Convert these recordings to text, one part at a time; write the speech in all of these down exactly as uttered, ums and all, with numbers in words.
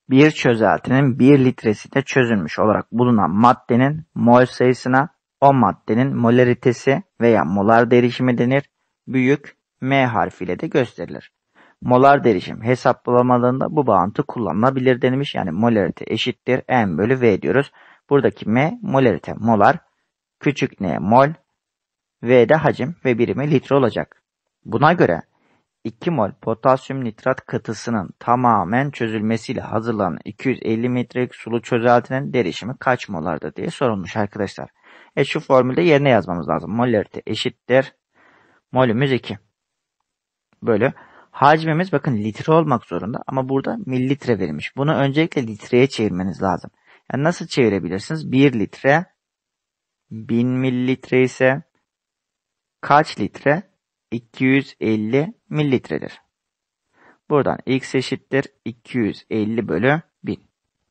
bir çözeltinin bir litresinde çözülmüş olarak bulunan maddenin mol sayısına o maddenin molaritesi veya molar derişimi denir. Büyük M harfiyle de gösterilir. Molar derişim hesaplamadığında bu bağıntı kullanılabilir denilmiş. Yani molarite eşittir M bölü V diyoruz. Buradaki M molarite molar, küçük n mol, V de hacim ve birimi litre olacak. Buna göre iki mol potasyum nitrat katısının tamamen çözülmesiyle hazırlanan iki yüz elli mililitrelik sulu çözeltinin derişimi kaç molardır diye sorulmuş arkadaşlar. E şu formülde yerine yazmamız lazım. Molarite eşittir molümüz iki. Böyle hacmimiz bakın litre olmak zorunda ama burada mililitre verilmiş. Bunu öncelikle litreye çevirmeniz lazım. Yani nasıl çevirebilirsiniz? bir litre bin mililitre ise kaç litre? iki yüz elli mililitredir. Buradan x eşittir iki yüz elli bölü bin.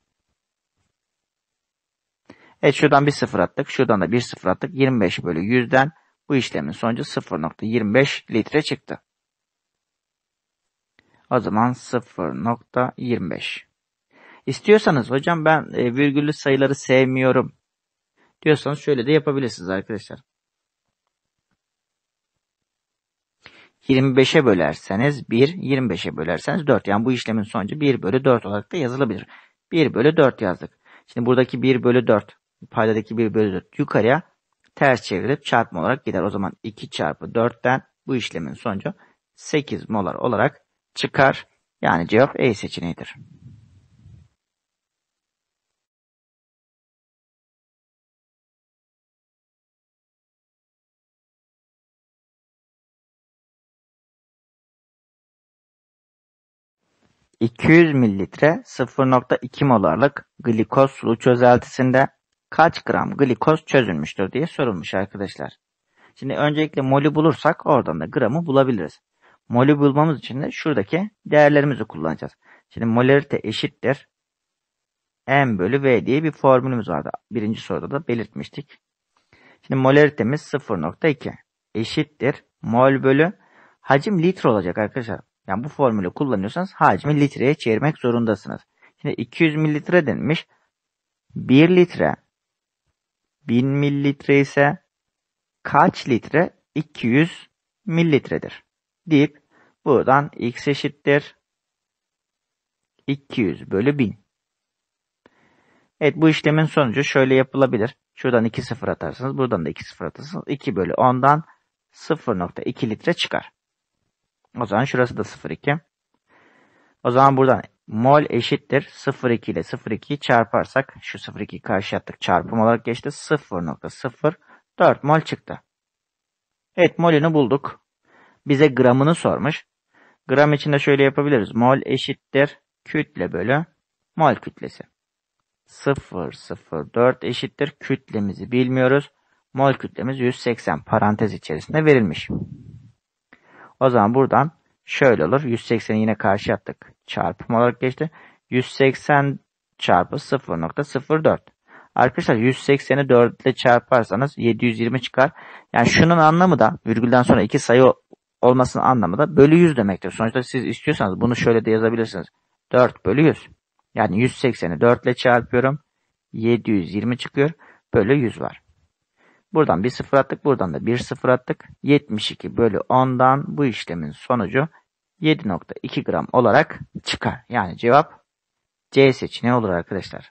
Evet şuradan bir sıfır attık. Şuradan da bir sıfır attık. yirmi beş bölü yüzden bu işlemin sonucu sıfır nokta yirmi beş litre çıktı. O zaman sıfır nokta yirmi beş. İstiyorsanız hocam ben e, virgüllü sayıları sevmiyorum diyorsanız şöyle de yapabilirsiniz arkadaşlar. yirmi beşe bölerseniz bir, yirmi beşe bölerseniz dört. Yani bu işlemin sonucu bir bölü dört olarak da yazılabilir. bir bölü dört yazdık. Şimdi buradaki bir bölü dört, paydadaki bir bölü dört yukarıya ters çevrilip çarpma olarak gider. O zaman iki çarpı dörtten bu işlemin sonucu sekiz molar olarak çıkar. Yani cevap E seçeneğidir. iki yüz mililitre sıfır nokta iki molarlık glikoz sulu çözeltisinde kaç gram glikoz çözülmüştür diye sorulmuş arkadaşlar. Şimdi öncelikle molü bulursak oradan da gramı bulabiliriz. Molü bulmamız için de şuradaki değerlerimizi kullanacağız. Şimdi molarite eşittir M bölü V diye bir formülümüz vardı. Birinci soruda da belirtmiştik. Şimdi molaritemiz sıfır nokta iki eşittir mol bölü hacim litre olacak arkadaşlar. Yani bu formülü kullanıyorsanız hacmi litreye çevirmek zorundasınız. Şimdi iki yüz mililitre denilmiş. bir litre bin mililitre ise kaç litre? iki yüz mililitredir. Deyip buradan x eşittir iki yüz bölü bin. Evet bu işlemin sonucu şöyle yapılabilir. Şuradan iki sıfır atarsınız. Buradan da iki sıfır atarsınız. iki bölü ondan sıfır nokta iki litre çıkar. O zaman şurası da sıfır nokta iki. O zaman buradan mol eşittir sıfır nokta iki ile sıfır nokta ikiyi çarparsak şu sıfır nokta ikiyi karşı attık. Çarpım olarak geçti. sıfır nokta sıfır dört mol çıktı. Evet molünü bulduk. Bize gramını sormuş. Gram için de şöyle yapabiliriz. Mol eşittir kütle bölü mol kütlesi. sıfır nokta sıfır dört eşittir. Kütlemizi bilmiyoruz. Mol kütlemiz yüz seksen parantez içerisinde verilmiş. O zaman buradan şöyle olur. yüz sekseni yine karşı attık. Çarpım olarak geçti. yüz seksen çarpı sıfır nokta sıfır dört. Arkadaşlar yüz sekseni dört ile çarparsanız yedi yüz yirmi çıkar. Yani şunun anlamı da virgülden sonra iki sayı olmasının anlamı da bölü yüz demektir. Sonuçta siz istiyorsanız bunu şöyle de yazabilirsiniz. dört bölü yüz. Yani yüz sekseni dört ile çarpıyorum. yedi yüz yirmi çıkıyor. Bölü yüz var. Buradan bir sıfır attık. Buradan da bir sıfır attık. yetmiş iki bölü ondan bu işlemin sonucu yedi nokta iki gram olarak çıkar. Yani cevap C seçeneği olur arkadaşlar.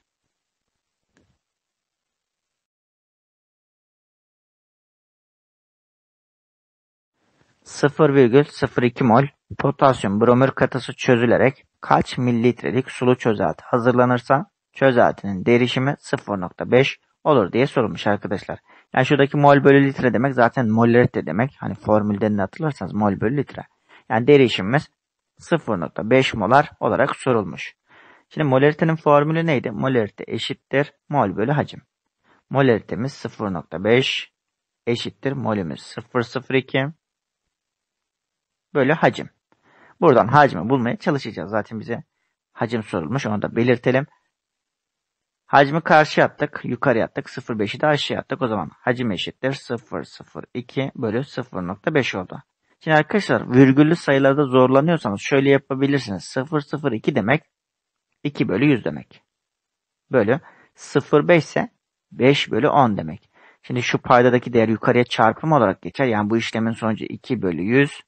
sıfır virgül sıfır iki mol potasyum bromür katısı çözülerek kaç mililitrelik sulu çözelti hazırlanırsa çözeltinin derişimi sıfır nokta beş olur diye sorulmuş arkadaşlar. Yani şuradaki mol bölü litre demek zaten molarite demek. Hani formülden de hatırlarsanız mol bölü litre. Yani derişimimiz sıfır nokta beş molar olarak sorulmuş. Şimdi molaritenin formülü neydi? Molarite eşittir mol bölü hacim. Molaritemiz sıfır nokta beş eşittir molümüz sıfır nokta sıfır iki bölü hacim. Buradan hacmi bulmaya çalışacağız. Zaten bize hacim sorulmuş. Onu da belirtelim. Hacmi karşıya attık. Yukarıya attık. sıfır nokta beşi de aşağı attık. O zaman hacim eşittir sıfır nokta sıfır iki bölü sıfır nokta beş oldu. Şimdi arkadaşlar virgüllü sayılarda zorlanıyorsanız şöyle yapabilirsiniz. sıfır nokta sıfır iki demek iki bölü yüz demek. Bölü sıfır virgül beş ise beş bölü on demek. Şimdi şu paydadaki değer yukarıya çarpım olarak geçer. Yani bu işlemin sonucu iki bölü yüz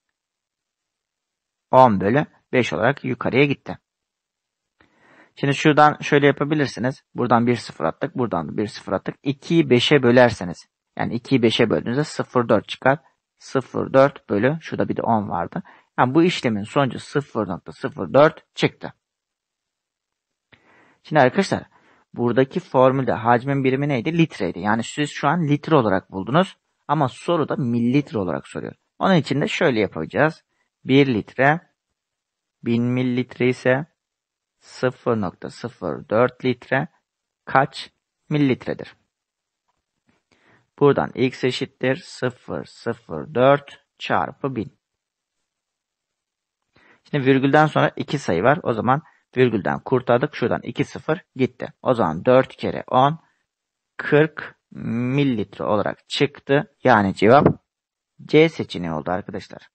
on bölü beş olarak yukarıya gitti. Şimdi şuradan şöyle yapabilirsiniz. Buradan bir sıfır attık. Buradan da bir sıfır attık. ikiyi beşe bölerseniz. Yani ikiyi beşe böldüğünüzde sıfır virgül dört çıkar. sıfır virgül dört bölü. Şurada bir de on vardı. Yani bu işlemin sonucu sıfır virgül sıfır dört çıktı. Şimdi arkadaşlar buradaki formülde hacmin birimi neydi? Litreydi. Yani siz şu an litre olarak buldunuz. Ama soruda mililitre olarak soruyor. Onun için de şöyle yapacağız. bir litre bin mililitre ise sıfır virgül sıfır dört litre kaç mililitredir? Buradan x eşittir sıfır virgül sıfır dört çarpı bin. Şimdi virgülden sonra iki sayı var. O zaman virgülden kurtardık. Şuradan iki sıfır gitti. O zaman dört kere on kırk mililitre olarak çıktı. Yani cevap C seçeneği oldu arkadaşlar.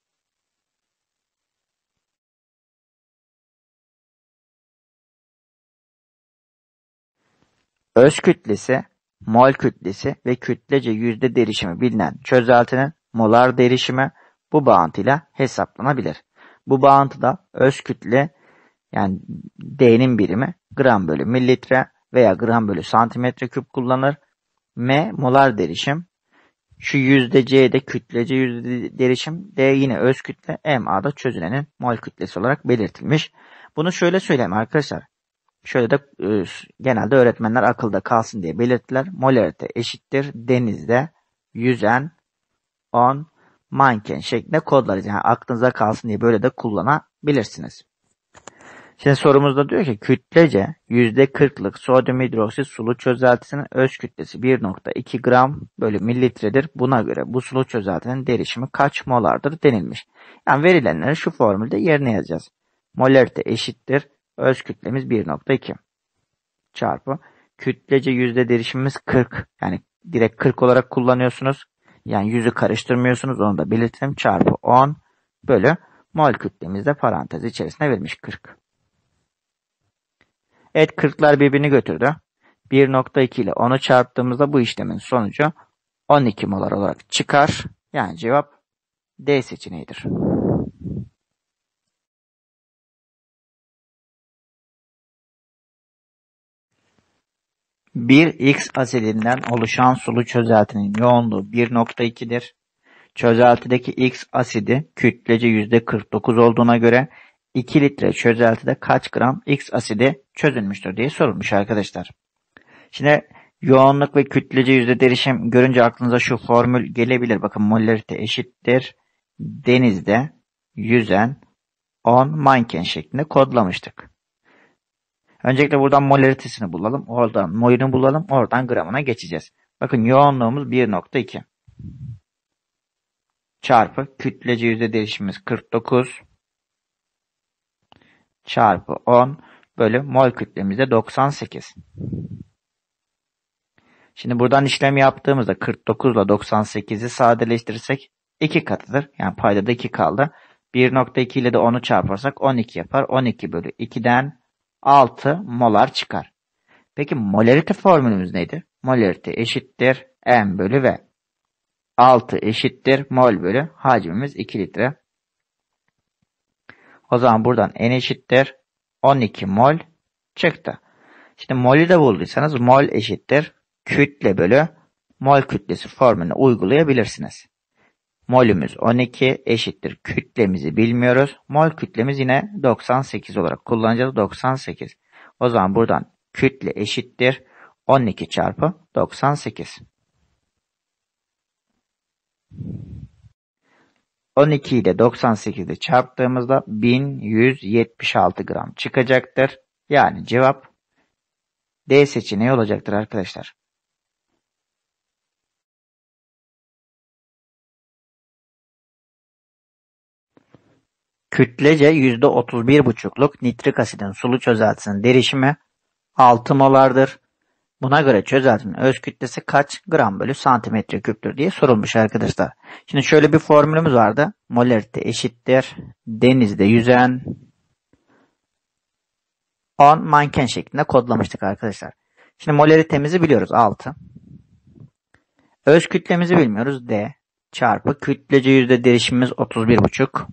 Öz kütlesi, mol kütlesi ve kütlece yüzde derişimi bilinen çözeltinin molar derişimi bu bağıntıyla hesaplanabilir. Bu bağıntıda öz kütle yani D'nin birimi gram bölü mililitre veya gram bölü santimetre küp kullanır. M molar derişim. Şu yüzde C'de kütlece yüzde derişim. D yine öz kütle. M A'da çözünenin mol kütlesi olarak belirtilmiş. Bunu şöyle söyleyeyim arkadaşlar. Şöyle de e, genelde öğretmenler akılda kalsın diye belirttiler. Molarite eşittir denizde yüzen on manken şeklinde kodlarız. Yani aklınıza kalsın diye böyle de kullanabilirsiniz. Şimdi sorumuzda diyor ki kütlece yüzde kırklık sodyum hidroksit sulu çözeltisinin öz kütlesi bir virgül iki gram bölü mililitredir. Buna göre bu sulu çözeltinin derişimi kaç molardır denilmiş. Yani verilenleri şu formülde yerine yazacağız. Molarite eşittir öz kütlemiz bir virgül iki çarpı kütlece yüzde derişimimiz kırk. Yani direkt kırk olarak kullanıyorsunuz. Yani yüzü karıştırmıyorsunuz. Onu da belirtelim. Çarpı on bölü mol kütlemiz de parantez içerisine verilmiş kırk. Evet kırklar birbirini götürdü. bir virgül iki ile onu çarptığımızda bu işlemin sonucu on iki molar olarak çıkar. Yani cevap D seçeneğidir. bir X asidinden oluşan sulu çözeltinin yoğunluğu bir virgül iki'dir. Çözeltideki X asidi kütlece yüzde kırk dokuz olduğuna göre iki litre çözeltide kaç gram X asidi çözülmüştür diye sorulmuş arkadaşlar. Şimdi yoğunluk ve kütlece yüzde derişim görünce aklınıza şu formül gelebilir. Bakın molarite eşittir denizde yüzen on manken şeklinde kodlamıştık. Öncelikle buradan molaritesini bulalım. Oradan molünü bulalım. Oradan gramına geçeceğiz. Bakın yoğunluğumuz bir virgül iki. Çarpı kütlece yüzde derişimimiz kırk dokuz. Çarpı on bölü mol kütlemiz de doksan sekiz. Şimdi buradan işlem yaptığımızda kırk dokuz ile doksan sekizi sadeleştirirsek iki katıdır. Yani payda da iki kaldı. bir virgül iki ile de onu çarparsak on iki yapar. on iki bölü iki'den altı molar çıkar. Peki molarite formülümüz neydi? Molarite eşittir M bölü V. altı eşittir mol bölü hacmimiz iki litre. O zaman buradan N eşittir on iki mol çıktı. Şimdi molü de bulduysanız mol eşittir kütle bölü mol kütlesi formülünü uygulayabilirsiniz. Molümüz on iki eşittir kütlemizi bilmiyoruz. Mol kütlemiz yine doksan sekiz olarak kullanacağız. doksan sekiz. O zaman buradan kütle eşittir on iki çarpı doksan sekiz. on iki ile doksan sekiz'i çarptığımızda bin yüz yetmiş altı gram çıkacaktır. Yani cevap D seçeneği olacaktır arkadaşlar. Kütlece yüzde otuz bir buçukluk nitrik asidin sulu çözeltisinin derişimi altı molardır. Buna göre çözeltinin öz kütlesi kaç gram bölü santimetre küptür diye sorulmuş arkadaşlar. Şimdi şöyle bir formülümüz vardı. Molarite eşittir denizde yüzen on manken şeklinde kodlamıştık arkadaşlar. Şimdi molaritemizi biliyoruz altı. Öz kütlemizi bilmiyoruz. D çarpı kütlece yüzde derişimimiz otuz bir buçuk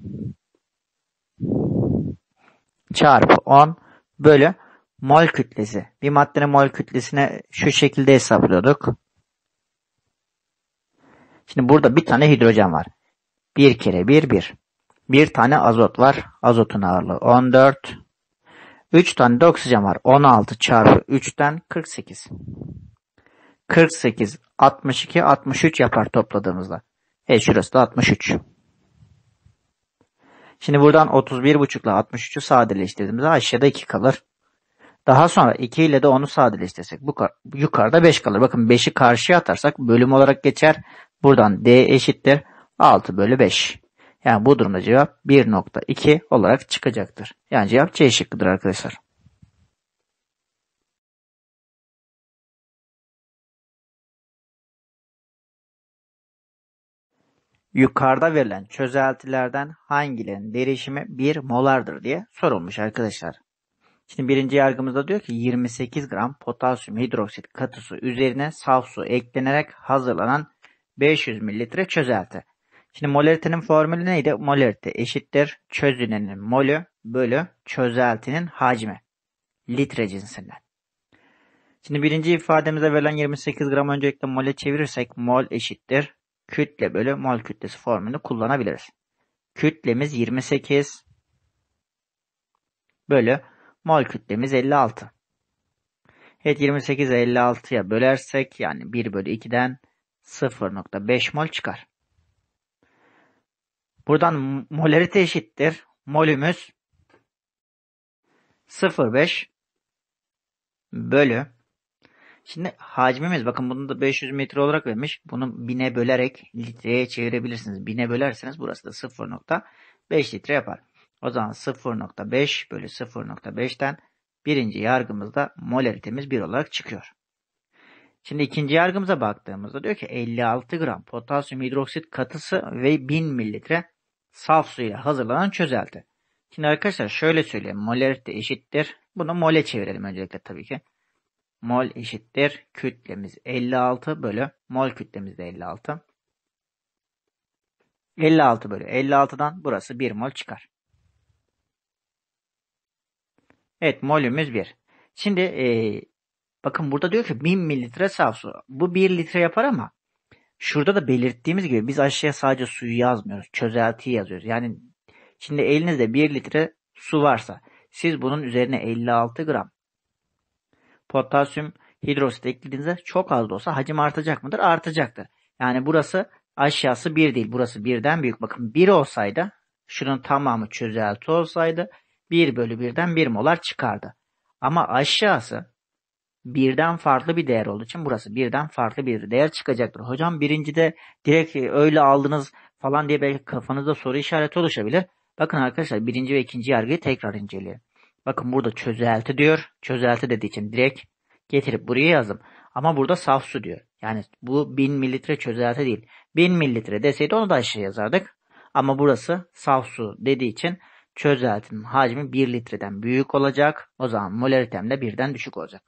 çarpı on bölü mol kütlesi. Bir maddenin mol kütlesine şu şekilde hesaplıyorduk. Şimdi burada bir tane hidrojen var. bir kere bir, bir. Bir tane azot var. Azotun ağırlığı on dört. üç tane de oksijen var. on altı çarpı üçten kırk sekiz. kırk sekiz, altmış iki, altmış üç yapar topladığımızda. Evet şurası da altmış üç. Şimdi buradan otuz bir buçuk ile altmış üçü sadeleştirdiğimizde aşağıda iki kalır. Daha sonra iki ile de onu sadeleştirsek bu yukarıda beş kalır. Bakın beşi karşıya atarsak bölüm olarak geçer. Buradan D eşittir altı bölü beş. Yani bu durumda cevap bir nokta iki olarak çıkacaktır. Yani cevap C şıkkıdır arkadaşlar. Yukarıda verilen çözeltilerden hangilerinin derişimi bir molardır diye sorulmuş arkadaşlar. Şimdi birinci yargımızda diyor ki yirmi sekiz gram potasyum hidroksit katısı üzerine saf su eklenerek hazırlanan beş yüz mililitre çözelti. Şimdi molaritenin formülü neydi? Molarite eşittir çözünenin molü bölü çözeltinin hacmi. Litre cinsinden. Şimdi birinci ifademize verilen yirmi sekiz gram öncelikle mole çevirirsek mol eşittir kütle bölü mol kütlesi formülünü kullanabiliriz. Kütlemiz yirmi sekiz bölü mol kütlemiz elli altı. Evet yirmi sekiz'i elli altıya bölersek yani bir bölü iki'den sıfır nokta beş mol çıkar. Buradan molarite eşittir. Molümüz sıfır nokta beş bölü. Şimdi hacmimiz bakın bunu da beş yüz metre olarak vermiş. Bunu bine bölerek litreye çevirebilirsiniz. bine bölerseniz burası da sıfır nokta beş litre yapar. O zaman sıfır nokta beş bölü sıfır nokta beş'ten birinci yargımızda molaritemiz bir olarak çıkıyor. Şimdi ikinci yargımıza baktığımızda diyor ki elli altı gram potasyum hidroksit katısı ve bin mililitre saf suyla hazırlanan çözelti. Şimdi arkadaşlar şöyle söyleyeyim. Molarite eşittir. Bunu mole çevirelim öncelikle tabii ki. Mol eşittir. Kütlemiz elli altı bölü mol kütlemiz de elli altı. elli altı bölü elli altı'dan burası bir mol çıkar. Evet molümüz bir. Şimdi ee, bakın burada diyor ki bin mililitre saf su. Bu bir litre yapar ama şurada da belirttiğimiz gibi biz aşağıya sadece suyu yazmıyoruz. Çözeltiyi yazıyoruz. Yani şimdi elinizde bir litre su varsa siz bunun üzerine elli altı gram potasyum hidroksit eklediğinizde çok az da olsa hacim artacak mıdır? Artacaktır. Yani burası aşağısı bir değil. Burası birden büyük. Bakın bir olsaydı şunun tamamı çözelti olsaydı bir bölü bir'den bir molar çıkardı. Ama aşağısı birden farklı bir değer olduğu için burası birden farklı bir değer çıkacaktır. Hocam birincide direkt öyle aldınız falan diye belki kafanızda soru işareti oluşabilir. Bakın arkadaşlar birinci ve ikinci yargıyı tekrar inceleyelim. Bakın burada çözelti diyor. Çözelti dediği için direkt getirip buraya yazdım. Ama burada saf su diyor. Yani bu bin mililitre çözelti değil. bin mililitre deseydi onu da aşağı yazardık. Ama burası saf su dediği için çözeltinin hacmi bir litreden büyük olacak. O zaman molaritem de birden düşük olacak.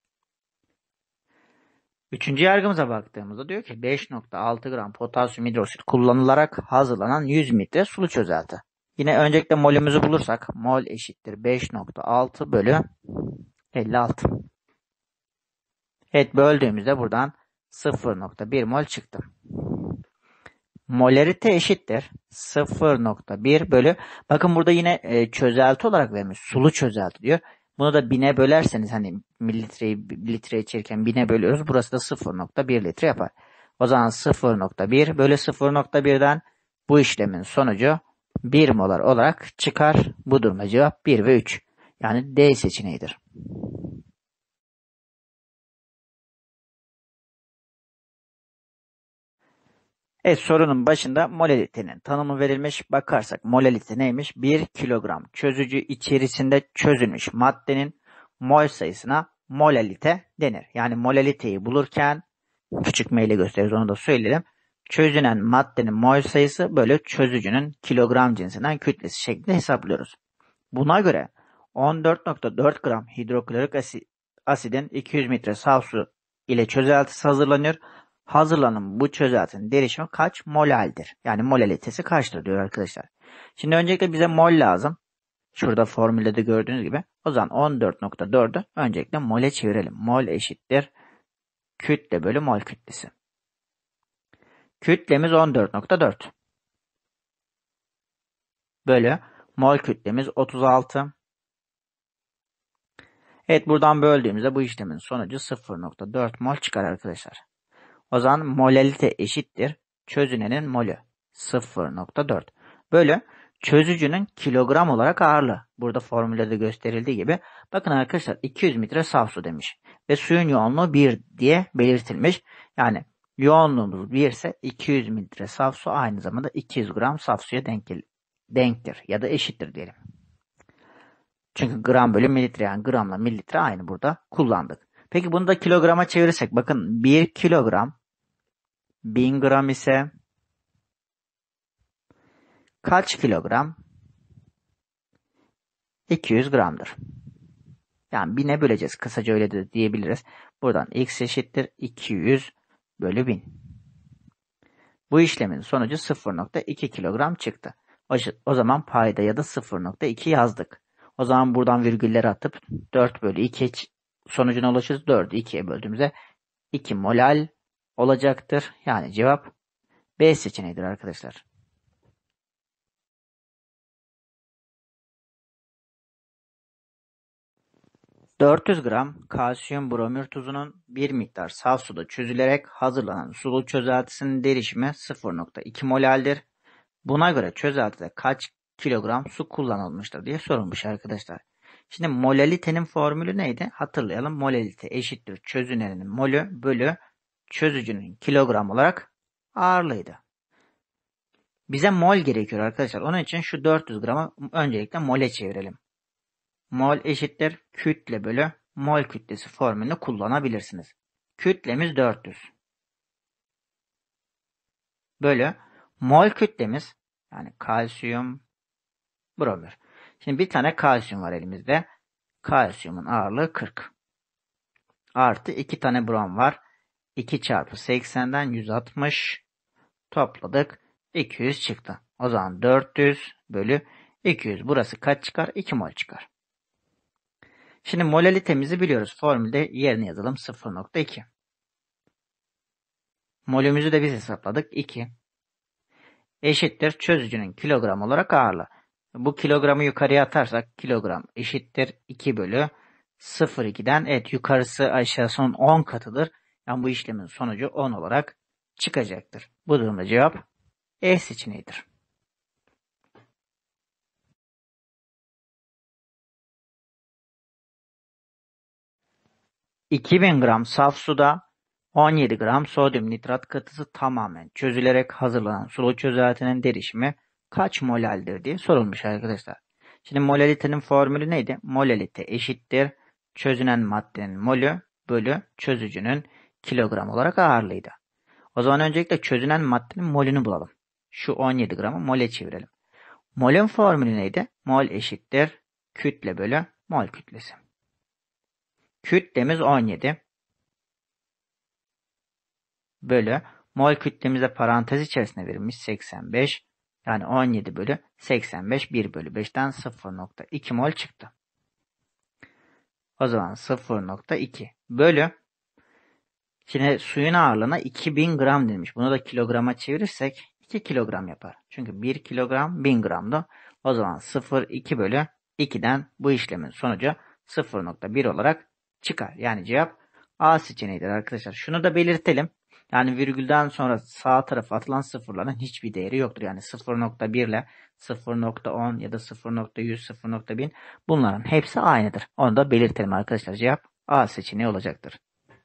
Üçüncü yargımıza baktığımızda diyor ki beş nokta altı gram potasyum hidroksit kullanılarak hazırlanan yüz mililitre sulu çözelti. Yine öncelikle molümüzü bulursak mol eşittir beş nokta altı bölü elli altı. Evet böldüğümüzde buradan sıfır nokta bir mol çıktı. Molarite eşittir sıfır nokta bir bölü. Bakın burada yine e, çözelti olarak vermiş. Sulu çözelti diyor. Bunu da bine bölerseniz hani mililitreyi litreye içerirken bine bölüyoruz. Burası da sıfır nokta bir litre yapar. O zaman sıfır nokta bir bölü sıfır nokta bir'den bu işlemin sonucu bir molar olarak çıkar. Bu durumda cevap bir ve üç. Yani D seçeneğidir. Evet sorunun başında molalitenin tanımı verilmiş. Bakarsak molalite neymiş? bir kilogram çözücü içerisinde çözülmüş maddenin mol sayısına molalite denir. Yani molaliteyi bulurken küçük m ile gösteririz onu da söyleyelim. Çözünen maddenin mol sayısı bölü çözücünün kilogram cinsinden kütlesi şeklinde hesaplıyoruz. Buna göre on dört nokta dört gram hidroklorik asit, asidin iki yüz litre saf su ile çözeltisi hazırlanıyor. Hazırlanan bu çözeltinin derişimi kaç molaldir? Yani molalitesi kaçtır diyor arkadaşlar. Şimdi öncelikle bize mol lazım. Şurada formülde de gördüğünüz gibi. O zaman on dört nokta dördü öncelikle mole çevirelim. Mol eşittir kütle bölü mol kütlesi. Kütlemiz on dört nokta dört. Bölü mol kütlemiz otuz altı. Evet, buradan böldüğümüzde bu işlemin sonucu sıfır nokta dört mol çıkar arkadaşlar. O zaman molalite eşittir çözünenin molü sıfır nokta dört. Bölü çözücünün kilogram olarak ağırlığı. Burada formülde de gösterildiği gibi. Bakın arkadaşlar iki yüz litre saf su demiş. Ve suyun yoğunluğu bir diye belirtilmiş. Yani yoğunluğumuz bir ise iki yüz litre saf su aynı zamanda iki yüz gram saf suya denk, denktir ya da eşittir diyelim. Çünkü gram bölü mililitre, yani gramla mililitre aynı burada kullandık. Peki bunu da kilograma çevirirsek bakın bir kilogram bin gram ise kaç kilogram? iki yüz gramdır. Yani bine böleceğiz. Kısaca öyle de diyebiliriz. Buradan x eşittir iki yüz bölü bin. Bu işlemin sonucu sıfır nokta iki kilogram çıktı. O, o zaman payda ya da sıfır nokta iki yazdık. O zaman buradan virgülleri atıp dört bölü iki sonucuna ulaşırız. dördü ikiye böldüğümüzde iki molal olacaktır. Yani cevap B seçeneğidir arkadaşlar. dört yüz gram kalsiyum bromür tuzunun bir miktar saf suda çözülerek hazırlanan sulu çözeltisinin derişimi sıfır nokta iki molaldir. Buna göre çözeltide kaç kilogram su kullanılmıştır diye sorulmuş arkadaşlar. Şimdi molalitenin formülü neydi? Hatırlayalım. Molalite eşittir çözünenin molü bölü çözücünün kilogram olarak ağırlığıydı. Bize mol gerekiyor arkadaşlar. Onun için şu dört yüz gramı öncelikle mole çevirelim. Mol eşittir kütle bölü mol kütlesi formülünü kullanabilirsiniz. Kütlemiz dört yüz. Bölü mol kütlemiz, yani kalsiyum bromür. Şimdi bir tane kalsiyum var elimizde. Kalsiyumun ağırlığı kırk. Artı iki tane brom var. iki çarpı seksenden yüz altmış. Topladık. iki yüz çıktı. O zaman dört yüz bölü iki yüz. Burası kaç çıkar? iki mol çıkar. Şimdi molalitemizi biliyoruz. Formülde yerine yazalım. sıfır nokta iki. Molümüzü de biz hesapladık. iki. Eşittir çözücünün kilogram olarak ağırlığı. Bu kilogramı yukarıya atarsak kilogram eşittir iki bölü sıfır nokta iki'den, evet, yukarısı aşağısının on katıdır. Yani bu işlemin sonucu on olarak çıkacaktır. Bu durumda cevap E seçeneğidir. iki bin gram saf suda on yedi gram sodyum nitrat katısı tamamen çözülerek hazırlanan sulu çözeltinin derişimi kaç molaldir diye sorulmuş arkadaşlar. Şimdi molalitenin formülü neydi? Molalite eşittir çözünen maddenin molü bölü çözücünün kilogram olarak ağırlığıydı. O zaman öncelikle çözünen maddenin molünü bulalım. Şu on yedi gramı mole çevirelim. Molün formülü neydi? Mol eşittir kütle bölü mol kütlesi. Kütlemiz on yedi. Bölü mol kütlemize parantez içerisinde verilmiş seksen beş. Yani on yedi bölü seksen beş, bir bölü beş'ten sıfır nokta iki mol çıktı. O zaman sıfır nokta iki bölü, şimdi suyun ağırlığına iki bin gram demiş. Bunu da kilograma çevirirsek iki kilogram yapar. Çünkü bir kilogram bin gramdı. O zaman sıfır nokta iki bölü iki'den bu işlemin sonucu sıfır nokta bir olarak çıkar. Yani cevap A seçeneğidir arkadaşlar. Şunu da belirtelim. Yani virgülden sonra sağ tarafa atılan sıfırların hiçbir değeri yoktur. Yani sıfır nokta bir ile sıfır nokta on ya da sıfır nokta yüz, sıfır nokta bin bunların hepsi aynıdır. Onu da belirtelim arkadaşlar. Cevap A seçeneği olacaktır.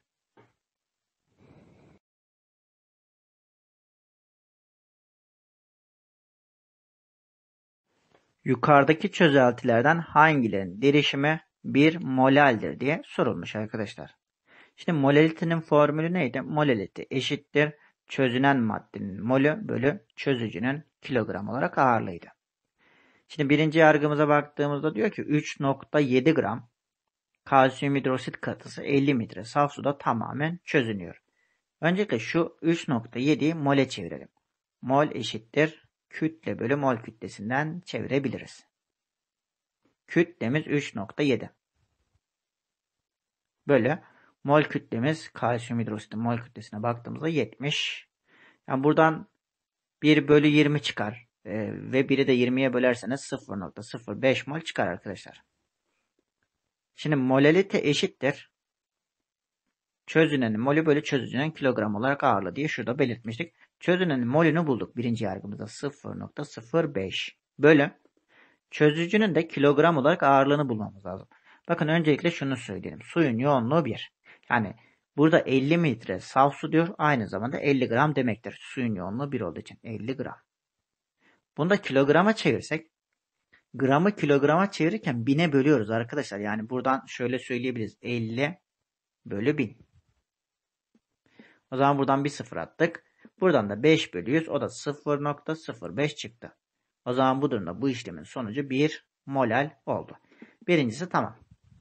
Yukarıdaki çözeltilerden hangilerinin derişimi bir molaldir diye sorulmuş arkadaşlar. Şimdi molalitenin formülü neydi? Molalite eşittir çözünen maddenin molü bölü çözücünün kilogram olarak ağırlığıydı. Şimdi birinci yargımıza baktığımızda diyor ki üç nokta yedi gram kalsiyum hidroksit katısı elli litre saf suda tamamen çözünüyor. Öncelikle şu üç nokta yediyi mole çevirelim. Mol eşittir kütle bölü mol kütlesinden çevirebiliriz. Kütlemiz üç nokta yedi. Bölü mol kütlemiz kalsiyum hidroksitin mol kütlesine baktığımızda yetmiş. Yani buradan bir bölü yirmi çıkar. Ee, ve biri de yirmiye bölerseniz sıfır nokta sıfır beş mol çıkar arkadaşlar. Şimdi molalite eşittir. Çözünenin molü bölü çözücünün kilogram olarak ağırlığı diye şurada belirtmiştik. Çözünenin molünü bulduk birinci yargımızda sıfır nokta sıfır beş bölü çözücünün de kilogram olarak ağırlığını bulmamız lazım. Bakın öncelikle şunu söyleyelim. Suyun yoğunluğu bir. Yani burada elli litre saf su diyor. Aynı zamanda elli gram demektir. Suyun yoğunluğu bir olduğu için elli gram. Bunu da kilograma çevirsek gramı kilograma çevirirken bine bölüyoruz arkadaşlar. Yani buradan şöyle söyleyebiliriz. elli bölü bin. O zaman buradan bir sıfır attık. Buradan da beş bölü yüz. O da sıfır nokta sıfır beş çıktı. O zaman bu durumda bu işlemin sonucu bir molal oldu. Birincisi tamam.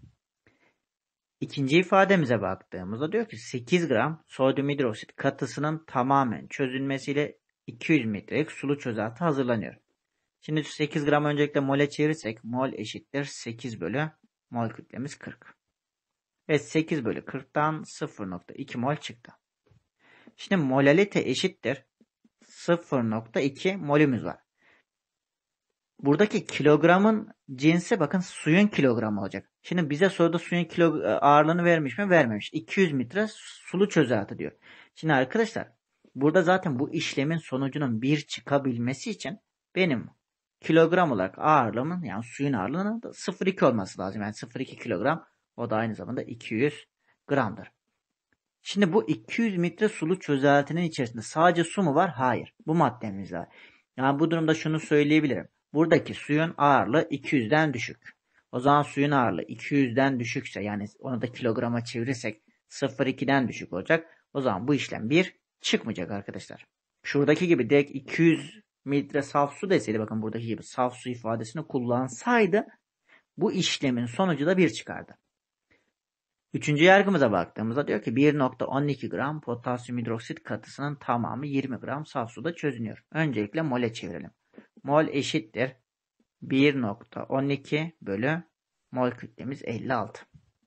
İkinci ifademize baktığımızda diyor ki sekiz gram sodyum hidroksit katısının tamamen çözülmesiyle iki yüz mililitrelik sulu çözelti hazırlanıyor. Şimdi sekiz gram öncelikle mole çevirirsek mol eşittir sekiz bölü mol kütlemiz kırk. Ve sekiz bölü kırktan sıfır nokta iki mol çıktı. Şimdi molalite eşittir sıfır nokta iki molümüz var. Buradaki kilogramın cinsi bakın suyun kilogramı olacak. Şimdi bize soruda suyun kilo ağırlığını vermiş mi? Vermemiş. iki yüz litre sulu çözelti diyor. Şimdi arkadaşlar burada zaten bu işlemin sonucunun bir çıkabilmesi için benim kilogram olarak ağırlığımın yani suyun ağırlığının da sıfır nokta iki olması lazım. Yani sıfır nokta iki kilogram o da aynı zamanda iki yüz gramdır. Şimdi bu iki yüz litre sulu çözeltinin içerisinde sadece su mu var? Hayır. Bu maddemiz var. Yani bu durumda şunu söyleyebilirim. Buradaki suyun ağırlığı iki yüzden düşük. O zaman suyun ağırlığı iki yüzden düşükse yani onu da kilograma çevirirsek sıfır nokta ikiden düşük olacak. O zaman bu işlem bir çıkmayacak arkadaşlar. Şuradaki gibi direkt iki yüz mililitre saf su deseydi bakın buradaki gibi saf su ifadesini kullansaydı bu işlemin sonucu da bir çıkardı. Üçüncü yargımıza baktığımızda diyor ki bir nokta on iki gram potasyum hidroksit katısının tamamı yirmi gram saf suda çözünüyor. Öncelikle mole çevirelim. Mol eşittir bir nokta on iki bölü mol kütlemiz elli altı.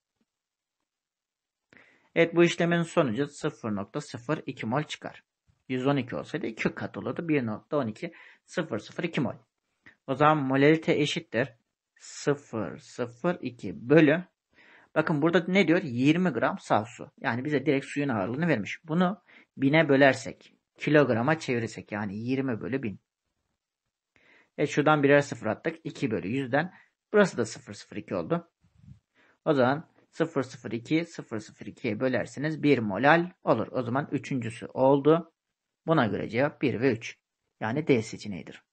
Evet bu işlemin sonucu sıfır nokta sıfır iki mol çıkar. yüz on iki olsaydı iki kat olurdu. bir nokta on iki sıfır sıfır iki mol. O zaman molalite eşittir sıfır nokta sıfır iki bölü bakın burada ne diyor? yirmi gram saf su. Yani bize direkt suyun ağırlığını vermiş. Bunu bine bölersek, kilograma çevirirsek yani yirmi bölü bin. Evet şuradan birer sıfır attık. iki bölü yüzden. Burası da sıfır nokta sıfır iki oldu. O zaman sıfır nokta sıfır iki sıfır nokta sıfır ikiye bölerseniz bir molal olur. O zaman üçüncüsü oldu. Buna göre cevap bir ve üç. Yani D seçeneğidir.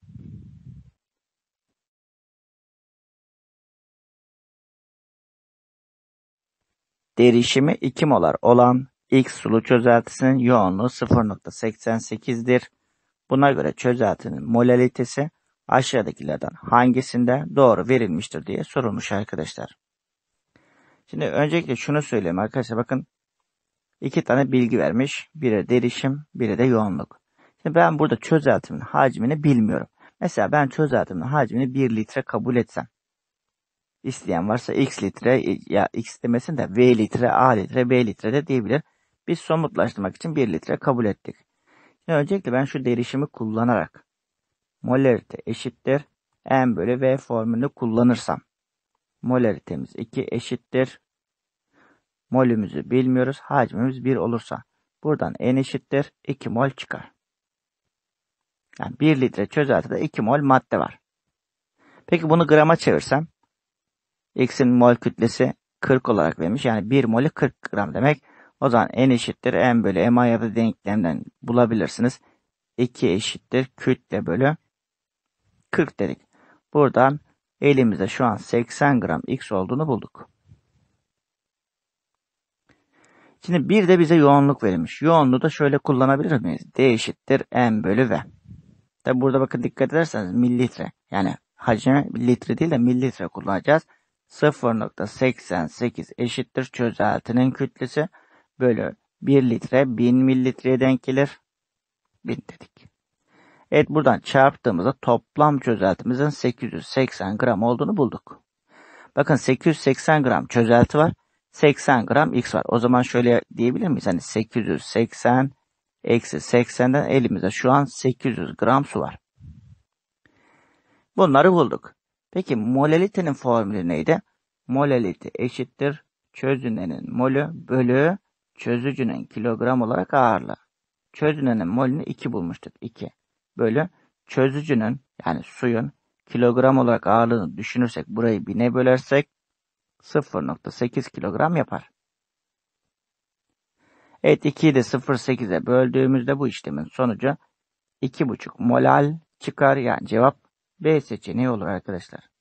Derişimi iki molar olan X sulu çözeltisinin yoğunluğu sıfır nokta seksen sekiz'dir. Buna göre çözeltinin molalitesi aşağıdakilerden hangisinde doğru verilmiştir diye sorulmuş arkadaşlar. Şimdi öncelikle şunu söyleyeyim arkadaşlar bakın iki tane bilgi vermiş. Biri derişim, biri de yoğunluk. Şimdi ben burada çözeltimin hacmini bilmiyorum. Mesela ben çözeltimin hacmini bir litre kabul etsem. İsteyen varsa X litre ya X demesin de V litre, A litre, B litre de diyebilir. Biz somutlaştırmak için bir litre kabul ettik. Şimdi öncelikle ben şu derişimi kullanarak molarite eşittir M bölü V formülünü kullanırsam molaritemiz iki eşittir. Molümüzü bilmiyoruz. Hacmimiz bir olursa buradan N eşittir iki mol çıkar. Yani bir litre çözeltide iki mol madde var. Peki bunu grama çevirsem X'in mol kütlesi kırk olarak vermiş. Yani bir molü kırk gram demek. O zaman N eşittir M bölü M A ya da denklemden bulabilirsiniz. iki eşittir kütle bölü kırk dedik. Buradan elimizde şu an seksen gram X olduğunu bulduk. Şimdi bir de bize yoğunluk verilmiş. Yoğunluğu da şöyle kullanabilir miyiz? D eşittir M bölü V. Tabi burada bakın dikkat ederseniz mililitre. Yani hacmi litre değil de mililitre kullanacağız. sıfır nokta seksen sekiz eşittir çözeltinin kütlesi bölü bir litre bin mililitreye denk gelir. bin dedik. Evet, buradan çarptığımızda toplam çözeltimizin sekiz yüz seksen gram olduğunu bulduk. Bakın sekiz yüz seksen gram çözelti var. seksen gram X var. O zaman şöyle diyebilir miyiz? Hani sekiz yüz seksen eksi seksenden elimizde şu an sekiz yüz gram su var. Bunları bulduk. Peki molalitenin formülü neydi? Molalite eşittir çözünenin molü bölü çözücünün kilogram olarak ağırlığı. Çözünenin molünü iki bulmuştuk. iki bölü çözücünün yani suyun kilogram olarak ağırlığını düşünürsek burayı bine bölersek sıfır nokta sekiz kilogram yapar. Evet, ikiyi de sıfır nokta sekize böldüğümüzde bu işlemin sonucu iki buçuk molal çıkar. Yani cevap B seçeneği olur arkadaşlar.